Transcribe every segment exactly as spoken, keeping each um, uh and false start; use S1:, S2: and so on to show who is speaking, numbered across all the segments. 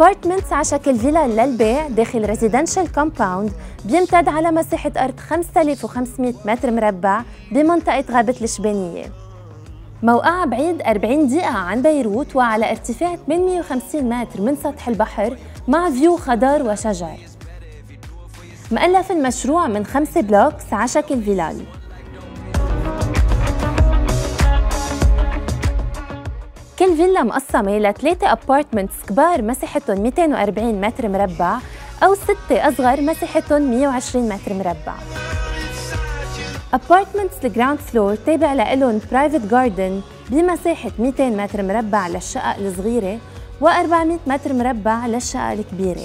S1: ابارتمنتس على شكل فيلا للبيع داخل ريزيدنشال كومباوند بيمتد على مساحة أرض خمسة آلاف وخمسمئة متر مربع بمنطقة غابة الشبانية. موقعها بعيد أربعين دقيقة عن بيروت وعلى ارتفاع ثمانمئة وخمسين متر من سطح البحر مع فيو خضار وشجر. مؤلف المشروع من خمسة بلوكس على شكل فيلال. كل فيلا مقسمة لثلاثة ابارتمنتس كبار مساحتهم مئتين وأربعين متر مربع أو ستة أصغر مساحتهم مئة وعشرين متر مربع. ابارتمنتس الجراوند فلور تابع لإلهم برايفت جاردن بمساحة مئتين متر مربع للشقق الصغيرة وأربعمئة متر مربع للشقق الكبيرة.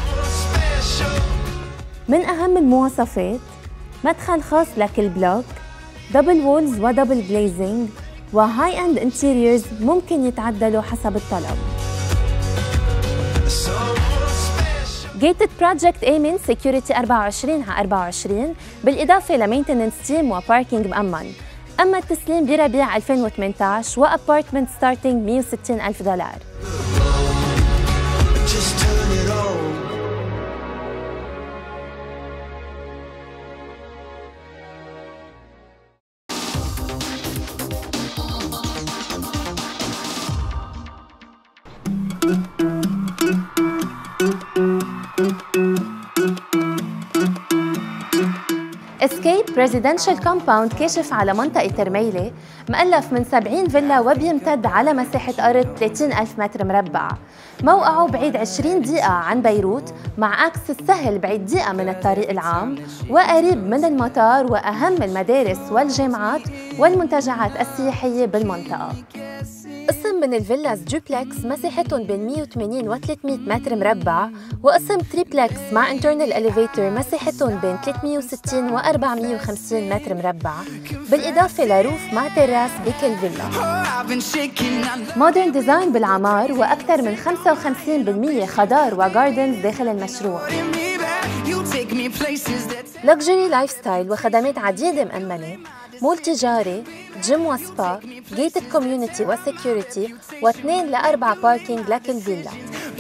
S1: من أهم المواصفات مدخل خاص لكل بلوك، دبل وولز ودبل جليزنج، وهاي اند انتيريورز ممكن يتعدلوا حسب الطلب. جيتد بروجكت آمن سيكيورتي أربعة وعشرين على أربعة وعشرين بالإضافة لمينتننس تيم وباركينج مأمن. أما التسليم بربيع ألفين وثمانية عشر وأبارتمنت ستارتينج مئة وستين ألف دولار. اسكيب ريزيدنشال كومباوند كاشف على منطقة ترميلة مؤلف من سبعين فيلا وبيمتد على مساحة أرض ثلاثين ألف متر مربع. موقعه بعيد عشرين دقيقة عن بيروت مع أكسس سهل بعيد دقيقة من الطريق العام وقريب من المطار وأهم المدارس والجامعات والمنتجعات السياحية بالمنطقة. قسم من الفيلاز دوبلكس مساحتهم بين مئة وثمانين و ثلاثمئة متر مربع، وقسم تريبلكس مع انترنال اليفيتور مساحتهم بين ثلاثمئة وستين و أربعمئة وخمسين متر مربع، بالإضافة لروف مع تراس بكل فيلا. مودرن ديزاين بالعمار وأكثر من خمسة وخمسين بالمئة خضار وجاردنز داخل المشروع. لكجري لايف ستايل وخدمات عديدة مأمنة، مول تجاري، جيم وسبا، جيتد كوميونتي وسكيورتي، واثنين لأربع باركينج لكل فيلا.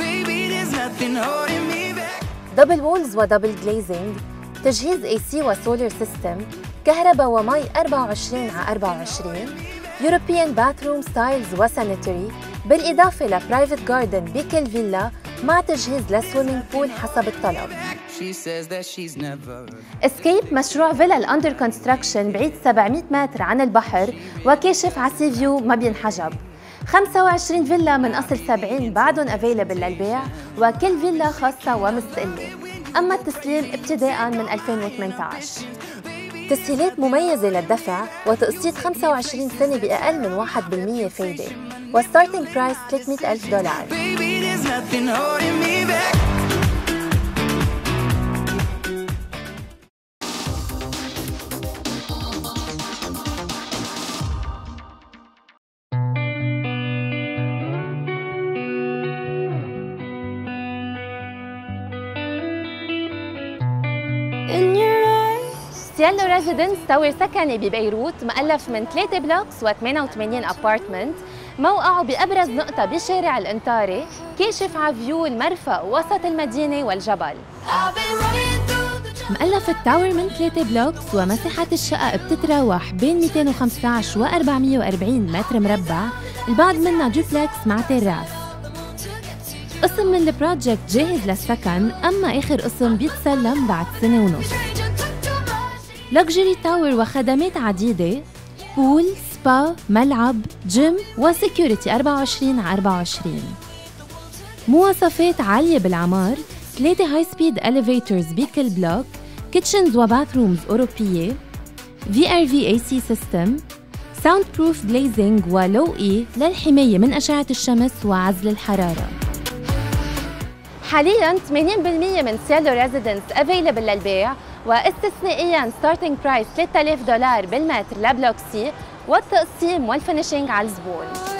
S1: دبل وولز ودبل جليزنج، تجهيز اي سي وسولار سيستم، كهرباء ومي أربعة وعشرين على أربعة وعشرين، يوروبيان باثروم ستايلز وسانيتوري، بالإضافة لبرايفت جاردن بكل فيلا مع تجهيز لسويمينج بول حسب الطلب. اسكيب مشروع فيلا الاندر كونستراكشن بعيد سبعمئة متر عن البحر وكاشف على سي فيو ما بينحجب. خمسة وعشرين فيلا من أصل سبعين بعدهم افيلبل للبيع وكل فيلا خاصة ومستقلة. أما التسليم ابتداء من ألفين وثمانية عشر. تسهيلات مميزة للدفع وتقسيط خمسة وعشرين سنة بأقل من واحد بالمئة فايدة وستارتنج برايس ثلاثمئة ألف دولار. سيالو ريزيدنس تاور سكني ببيروت مؤلف من ثلاثة بلوكس وثمانية وثمانين ابارتمنت. موقعه بأبرز نقطة بشارع الانطاري كاشف على فيو المرفأ وسط المدينة والجبل. مؤلف التاور من ثلاثة بلوكس ومساحة الشقق بتتراوح بين مئتين وخمسة عشر و أربعمئة وأربعين متر مربع، البعض منها دوبلكس مع تراس. قسم من البروجكت جاهز للسكن، أما آخر قسم بيتسلم بعد سنة ونص. لكجري تاور وخدمات عديدة، بول، سبا، ملعب، جيم وسكيورتي أربعة وعشرين على أربعة وعشرين. مواصفات عالية بالعمار، ثلاثة هاي سبيد اليفيتورز بكل بلوك، كيتشنز وباثرومز أوروبية، في آر في اي سي سيستم، ساوند بروف جليزنج ولو اي للحماية من أشعة الشمس وعزل الحرارة. حالياً ثمانين بالمئة من سيالو ريزيدنس افيلبل للبيع، واستثنائياً ستارتنج برايس ثلاثة آلاف دولار بالمتر لبلوك سي، والتقسيم والفينيشينج على الزبون.